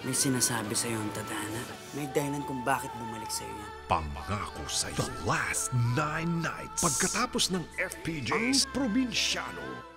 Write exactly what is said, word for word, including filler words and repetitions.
May sinasabi sa'yo ang tadhana. May dahilan kung bakit bumalik sa'yo yan. Pangako sa'yo. The Last Nine Nights. Pagkatapos ng F P J's, ang probinsyano